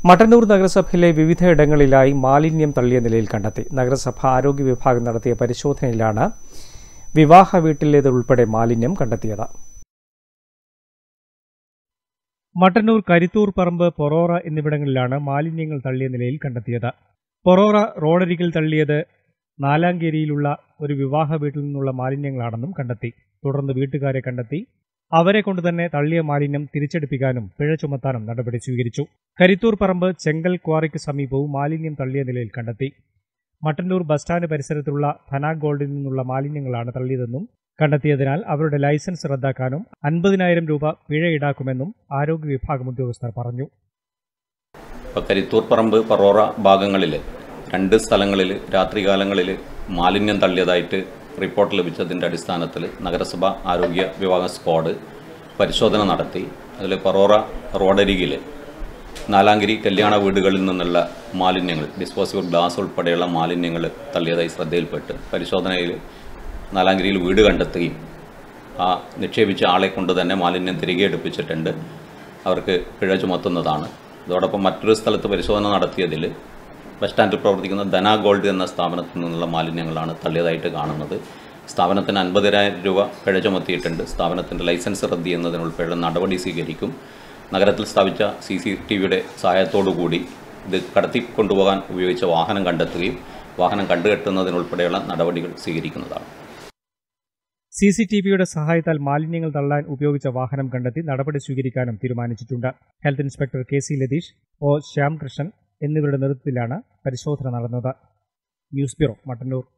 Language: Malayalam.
മട്ടന്നൂർ നഗരസഭയിലെ വിവിധയിടങ്ങളിലായി മാലിന്യം തള്ളിയ നിലയിൽ കണ്ടെത്തി. നഗരസഭ ആരോഗ്യ വിഭാഗം നടത്തിയ പരിശോധനയിലാണ് വിവാഹ വീട്ടിലേതുൾപ്പെടെ മാലിന്യം കണ്ടെത്തിയത്. മട്ടന്നൂർ കരിത്തൂർ പറമ്പ് പൊറോറ എന്നിവിടങ്ങളിലാണ് മാലിന്യങ്ങൾ തള്ളിയ നിലയിൽ കണ്ടെത്തിയത്. പൊറോറ റോഡരികിൽ തള്ളിയത് നാലാങ്കേരിയിലുള്ള ഒരു വിവാഹ വീട്ടിൽ നിന്നുള്ള മാലിന്യങ്ങളാണെന്നും കണ്ടെത്തി. തുടർന്ന് വീട്ടുകാരെ കണ്ടെത്തി അവരെ കൊണ്ടുതന്നെ തള്ളിയ മാലിന്യം തിരിച്ചെടുപ്പിക്കാനും പിഴ ചുമത്താനും നടപടി സ്വീകരിച്ചു. കരിത്തൂർ പറമ്പ് ചെങ്കൽ ക്വാറിക്ക് സമീപവും മാലിന്യം തള്ളിയ നിലയിൽ കണ്ടെത്തി. മട്ടന്നൂർ ബസ് സ്റ്റാൻഡ് പരിസരത്തുള്ള ധന ഗോൾഡിൽ നിന്നുള്ള മാലിന്യങ്ങളാണ് തള്ളിയതെന്നും കണ്ടെത്തിയതിനാൽ അവരുടെ ലൈസൻസ് റദ്ദാക്കാനും 50,000 രൂപ പിഴ ഈടാക്കുമെന്നും ആരോഗ്യ വിഭാഗം ഉദ്യോഗസ്ഥർ പറഞ്ഞു. കരിത്തൂർ പറമ്പ് പറോറ ഭാഗങ്ങളിൽ 2 സ്ഥലങ്ങളിൽ രാത്രികാലങ്ങളിൽ മാലിന്യം തള്ളിയതായിട്ട് റിപ്പോർട്ട് ലഭിച്ചതിൻ്റെ അടിസ്ഥാനത്തിൽ നഗരസഭ ആരോഗ്യ വിഭാഗം സ്ക്വാഡ് പരിശോധന നടത്തി. അതിൽ പറോറ റോഡരികിൽ നാലാങ്കരി കല്യാണ വീടുകളിൽ നിന്നുള്ള മാലിന്യങ്ങൾ, ഡിസ്പോസിബിൾ ഗ്ലാസ് ഉൾപ്പെടെയുള്ള മാലിന്യങ്ങൾ തള്ളിയതായി ശ്രദ്ധയിൽപ്പെട്ട് പരിശോധനയിൽ നാലാങ്കരിയിൽ വീട് കണ്ടെത്തുകയും ആ നിക്ഷേപിച്ച ആളെ കൊണ്ട് തന്നെ മാലിന്യം തിരികെ എടുപ്പിച്ചിട്ടുണ്ട്. അവർക്ക് പിഴ ചുമത്തുന്നതാണ്. അതോടൊപ്പം മറ്റൊരു സ്ഥലത്ത് പരിശോധന നടത്തിയതിൽ ബസ് സ്റ്റാൻഡിൽ പ്രവർത്തിക്കുന്ന ധന ഗോൾഡ് എന്ന സ്ഥാപനത്തിൽ നിന്നുള്ള മാലിന്യങ്ങളാണ് തള്ളിയതായിട്ട് കാണുന്നത്. സ്ഥാപനത്തിന് 50,000 രൂപ പിഴ ചുമത്തിയിട്ടുണ്ട്. സ്ഥാപനത്തിൻ്റെ ലൈസൻസ് റദ്ദ് ചെയ്യുന്നതിനുൾപ്പെടെ നടപടി സ്വീകരിക്കും. നഗരത്തിൽ സ്ഥാപിച്ച CCTVയുടെ സഹായത്തോടുകൂടി ഇത് കടത്തിക്കൊണ്ടുപോകാൻ ഉപയോഗിച്ച വാഹനം കണ്ടെത്തുകയും വാഹനം കണ്ടുകെട്ടുന്നതിനുൾപ്പെടെയുള്ള നടപടികൾ സ്വീകരിക്കുന്നതാണ്. CCTVയുടെ സഹായത്താൽ മാലിന്യങ്ങൾ തള്ളാൻ ഉപയോഗിച്ച വാഹനം കണ്ടെത്തി നടപടി സ്വീകരിക്കാനും തീരുമാനിച്ചിട്ടുണ്ട്. Health inspector KC Latheesh, O Shyamkrishnan എന്നിവരുടെ നേതൃത്വത്തിലാണ് പരിശോധന നടന്നത്. News bureau, Mattannur.